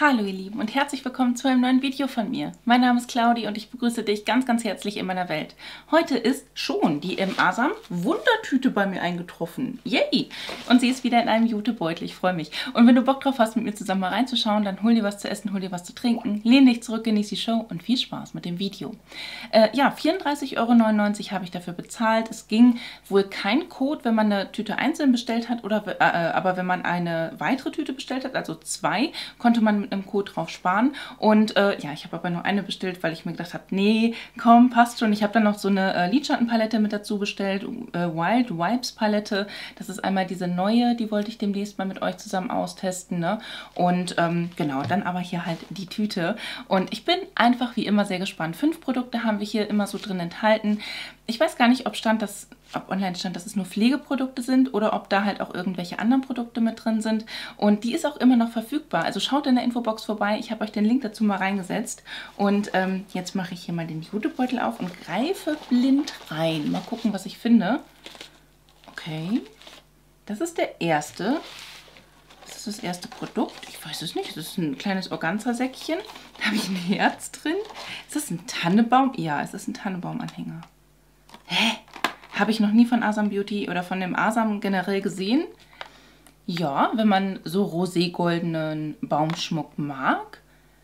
Hallo ihr Lieben und herzlich willkommen zu einem neuen Video von mir. Mein Name ist Claudi und ich begrüße dich ganz, ganz herzlich in meiner Welt. Heute ist schon die M. Asam Wundertüte bei mir eingetroffen. Yay! Und sie ist wieder in einem Jutebeutel, ich freue mich. Und wenn du Bock drauf hast, mit mir zusammen mal reinzuschauen, dann hol dir was zu essen, hol dir was zu trinken, lehn dich zurück, genieß die Show und viel Spaß mit dem Video. Ja, 34,99 € habe ich dafür bezahlt. Es ging wohl kein Code, wenn man eine Tüte einzeln bestellt hat, oder, aber wenn man eine weitere Tüte bestellt hat, also zwei, konnte man mit einem Code drauf sparen. Und ja, ich habe aber nur eine bestellt, weil ich mir gedacht habe, nee, komm, passt schon. Ich habe dann noch so eine Lidschattenpalette mit dazu bestellt, Wild Vibes Palette. Das ist einmal diese neue, die wollte ich demnächst mal mit euch zusammen austesten, ne? Und genau, dann aber hier halt die Tüte. Und ich bin einfach wie immer sehr gespannt. 5 Produkte haben wir hier immer so drin enthalten. Ich weiß gar nicht, ob online stand, dass es nur Pflegeprodukte sind oder ob da halt auch irgendwelche anderen Produkte mit drin sind. Und die ist auch immer noch verfügbar. Also schaut in der Infobox vorbei. Ich habe euch den Link dazu mal reingesetzt. Und jetzt mache ich hier mal den Jutebeutel auf und greife blind rein. Mal gucken, was ich finde. Okay, das ist der erste. Das ist das erste Produkt. Ich weiß es nicht. Das ist ein kleines Organza-Säckchen. Da habe ich ein Herz drin. Ist das ein Tannenbaum? Ja, es ist ein Tannenbaumanhänger. Hä? Habe ich noch nie von Asam Beauty oder von dem Asam generell gesehen. Ja, wenn man so roségoldenen Baumschmuck mag.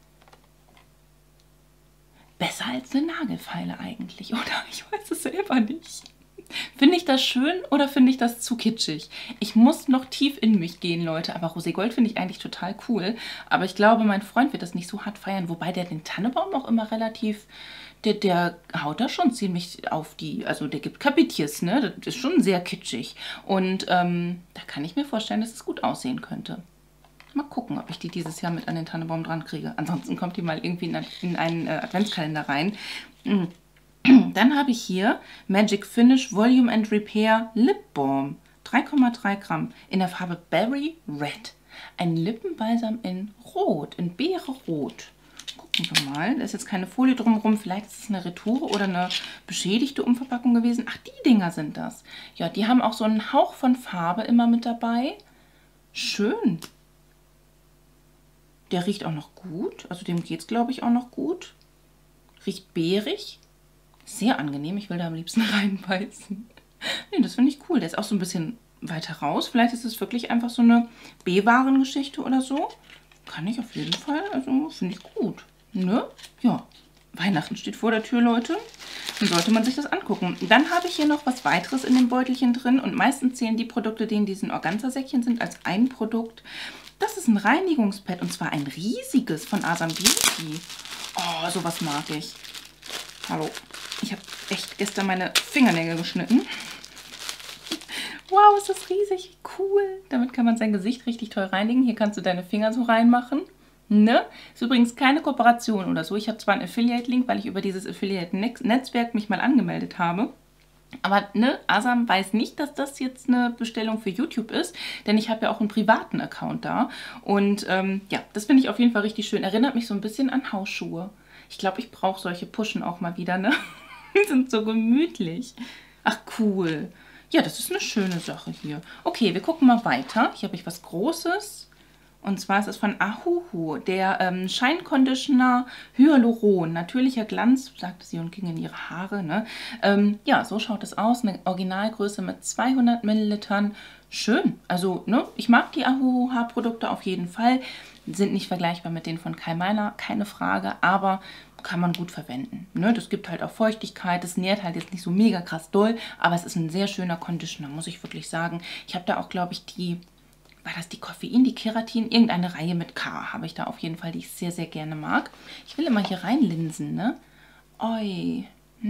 Besser als eine Nagelfeile eigentlich, oder? Ich weiß es selber nicht. Finde ich das schön oder finde ich das zu kitschig? Ich muss noch tief in mich gehen, Leute. Aber Roségold finde ich eigentlich total cool. Aber ich glaube, mein Freund wird das nicht so hart feiern. Wobei der den Tannenbaum auch immer relativ... Der haut da schon ziemlich auf die... Also der gibt Kapitjes, ne? Das ist schon sehr kitschig. Und da kann ich mir vorstellen, dass es gut aussehen könnte. Mal gucken, ob ich die dieses Jahr mit an den Tannenbaum dran kriege. Ansonsten kommt die mal irgendwie in einen Adventskalender rein. Dann habe ich hier Magic Finish Volume and Repair Lip Balm. 3,3 Gramm in der Farbe Berry Red. Ein Lippenbalsam in Rot, in Beere-Rot. Gucken wir mal. Da ist jetzt keine Folie drumherum. Vielleicht ist es eine Retoure oder eine beschädigte Umverpackung gewesen. Ach, die Dinger sind das. Ja, die haben auch so einen Hauch von Farbe immer mit dabei. Schön. Der riecht auch noch gut. Also dem geht es, glaube ich, auch noch gut. Riecht beerig. Sehr angenehm. Ich will da am liebsten reinbeißen. Nee, das finde ich cool. Der ist auch so ein bisschen weiter raus. Vielleicht ist es wirklich einfach so eine B-Waren-Geschichte oder so. Kann ich auf jeden Fall. Also finde ich gut. Ne? Ja. Weihnachten steht vor der Tür, Leute. Dann sollte man sich das angucken. Dann habe ich hier noch was weiteres in dem Beutelchen drin. Und meistens zählen die Produkte, die in diesen Organza-Säckchen sind, als ein Produkt. Das ist ein Reinigungspad. Und zwar ein riesiges von Asam Beauty. Oh, sowas mag ich. Hallo. Ich habe echt gestern meine Fingernägel geschnitten. Wow, ist das riesig cool. Damit kann man sein Gesicht richtig toll reinigen. Hier kannst du deine Finger so reinmachen. Ne? Ist übrigens keine Kooperation oder so. Ich habe zwar einen Affiliate-Link, weil ich über dieses Affiliate-Netzwerk mich mal angemeldet habe. Aber ne, Asam weiß nicht, dass das jetzt eine Bestellung für YouTube ist, denn ich habe ja auch einen privaten Account da. Und ja, das finde ich auf jeden Fall richtig schön. Erinnert mich so ein bisschen an Hausschuhe. Ich glaube, ich brauche solche Puschen auch mal wieder, ne? Die sind so gemütlich. Ach, cool. Ja, das ist eine schöne Sache hier. Okay, wir gucken mal weiter. Hier habe ich was Großes. Und zwar ist es von Ahuhu, der Shine Conditioner Hyaluron. Natürlicher Glanz, sagte sie und ging in ihre Haare. Ne? Ja, so schaut es aus. Eine Originalgröße mit 200 Millilitern. Schön. Also, ne, ich mag die Ahuhu Haarprodukte auf jeden Fall. Sind nicht vergleichbar mit denen von Kyle Meiner, keine Frage. Aber kann man gut verwenden. Ne? Das gibt halt auch Feuchtigkeit. Das nährt halt jetzt nicht so mega krass doll. Aber es ist ein sehr schöner Conditioner, muss ich wirklich sagen. Ich habe da auch, glaube ich, war das die Koffein, die Keratin? Irgendeine Reihe mit K habe ich da auf jeden Fall, die ich sehr, sehr gerne mag. Ich will immer hier reinlinsen, ne? Oi.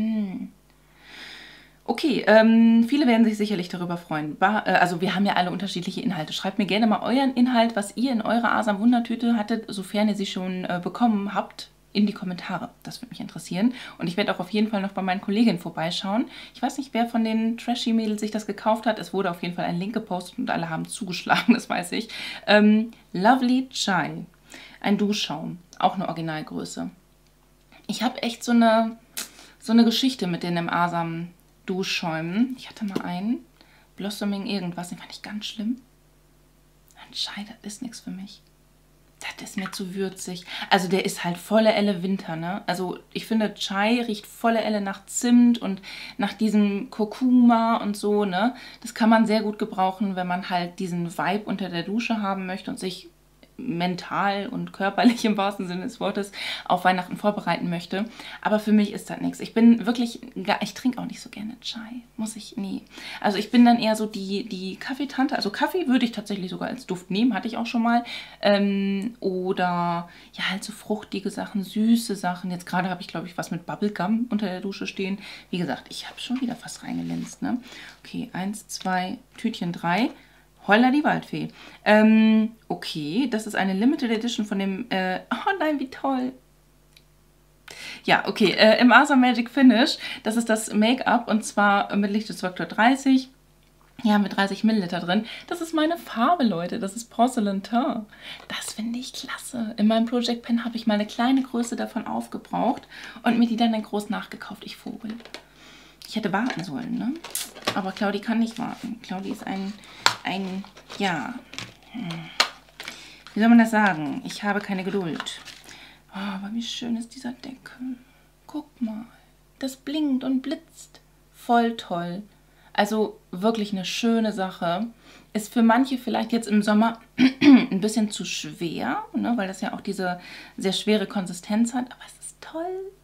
Okay, viele werden sich sicherlich darüber freuen. Also wir haben ja alle unterschiedliche Inhalte. Schreibt mir gerne mal euren Inhalt, was ihr in eurer Asam Wundertüte hattet, sofern ihr sie schon bekommen habt, in die Kommentare. Das würde mich interessieren. Und ich werde auch auf jeden Fall noch bei meinen Kolleginnen vorbeischauen. Ich weiß nicht, wer von den Trashy-Mädels sich das gekauft hat. Es wurde auf jeden Fall ein Link gepostet und alle haben zugeschlagen, das weiß ich. Lovely Chai. Ein Duschschaum. Auch eine Originalgröße. Ich habe echt so eine Geschichte mit den Asam Duschschäumen. Ich hatte mal einen. Blossoming irgendwas. Den fand ich ganz schlimm. Ein Chai, das ist nichts für mich. Das ist mir zu würzig. Also der ist halt volle Elle Winter, ne? Also ich finde, Chai riecht volle Elle nach Zimt und nach diesem Kurkuma und so, ne? Das kann man sehr gut gebrauchen, wenn man halt diesen Vibe unter der Dusche haben möchte und sich mental und körperlich im wahrsten Sinne des Wortes auf Weihnachten vorbereiten möchte. Aber für mich ist das nichts. Ich bin wirklich, ich trinke auch nicht so gerne Chai. Muss ich, nie. Also ich bin dann eher so die Kaffeetante. Also Kaffee würde ich tatsächlich sogar als Duft nehmen, hatte ich auch schon mal. Oder ja, halt so fruchtige Sachen, süße Sachen. Jetzt gerade habe ich, glaube ich, was mit Bubblegum unter der Dusche stehen. Wie gesagt, ich habe schon wieder fast reingelinst, ne? Okay, 1, 2, Tütchen 3. Holla die Waldfee. Okay, das ist eine Limited Edition von dem, oh nein, wie toll. Ja, okay, im Asa Magic Finish, das ist das Make-up und zwar mit Lichtschutzfaktor 30. Ja, mit 30 Milliliter drin. Das ist meine Farbe, Leute. Das ist Porcelain Teint. Das finde ich klasse. In meinem Project Pen habe ich mal eine kleine Größe davon aufgebraucht und mir die dann groß nachgekauft. Ich Vogel. Ich hätte warten sollen, ne? Aber Claudi kann nicht warten. Claudi ist ja, wie soll man das sagen? Ich habe keine Geduld. Oh, aber wie schön ist dieser Deckel. Guck mal, das blinkt und blitzt. Voll toll. Also wirklich eine schöne Sache. Ist für manche vielleicht jetzt im Sommer ein bisschen zu schwer, ne? Weil das ja auch diese sehr schwere Konsistenz hat. Aber es ist toll.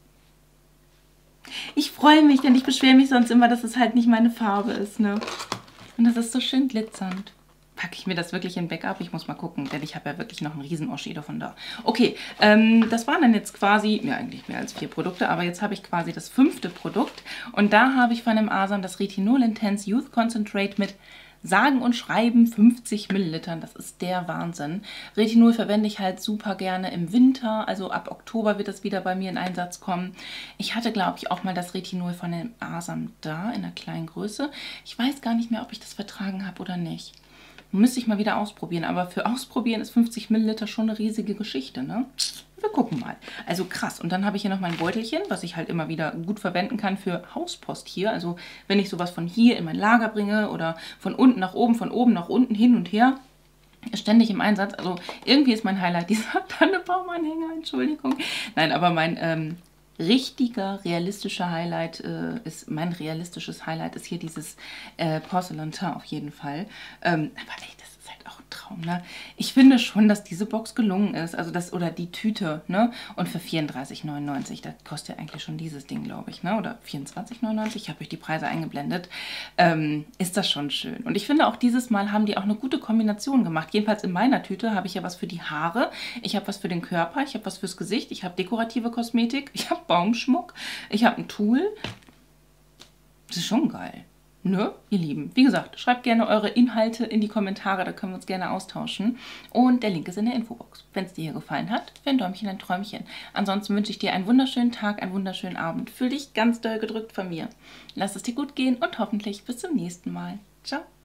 Ich freue mich, denn ich beschwere mich sonst immer, dass es halt nicht meine Farbe ist, ne? Und das ist so schön glitzernd. Packe ich mir das wirklich in Backup? Ich muss mal gucken, denn ich habe ja wirklich noch einen riesen Oschi davon da. Okay, das waren dann jetzt quasi, ja eigentlich mehr als 4 Produkte, aber jetzt habe ich quasi das 5. Produkt. Und da habe ich von dem Asam das Retinol Intense Youth Concentrate mit sagen und schreiben 50 Millilitern. Das ist der Wahnsinn. Retinol verwende ich halt super gerne im Winter. Also ab Oktober wird das wieder bei mir in Einsatz kommen. Ich hatte, glaube ich, auch mal das Retinol von dem Asam da in einer kleinen Größe. Ich weiß gar nicht mehr, ob ich das vertragen habe oder nicht. Müsste ich mal wieder ausprobieren. Aber für Ausprobieren ist 50 Milliliter schon eine riesige Geschichte, ne? Wir gucken mal. Also krass. Und dann habe ich hier noch mein Beutelchen, was ich halt immer wieder gut verwenden kann für Hauspost hier. Also wenn ich sowas von hier in mein Lager bringe oder von unten nach oben, von oben nach unten, hin und her, ist ständig im Einsatz. Also irgendwie ist mein Highlight dieser Tannebaumanhänger, Entschuldigung. Nein, aber mein realistisches Highlight ist hier dieses Porcelain Teint auf jeden Fall. Aber ey, das ist halt auch ein Traum, ne? Ich finde schon, dass diese Box gelungen ist, also das, oder die Tüte, ne? Und für 34,99, das kostet ja eigentlich schon dieses Ding, glaube ich, ne? Oder 24,99, ich habe euch die Preise eingeblendet, ist das schon schön. Und ich finde auch dieses Mal haben die auch eine gute Kombination gemacht. Jedenfalls in meiner Tüte habe ich ja was für die Haare, ich habe was für den Körper, ich habe was fürs Gesicht, ich habe dekorative Kosmetik, ich habe Baumschmuck, ich habe ein Tool. Das ist schon geil. Ne, ihr Lieben? Wie gesagt, schreibt gerne eure Inhalte in die Kommentare, da können wir uns gerne austauschen. Und der Link ist in der Infobox. Wenn es dir hier gefallen hat, für ein Däumchen, ein Träumchen. Ansonsten wünsche ich dir einen wunderschönen Tag, einen wunderschönen Abend. Fühl dich ganz doll gedrückt von mir. Lass es dir gut gehen und hoffentlich bis zum nächsten Mal. Ciao.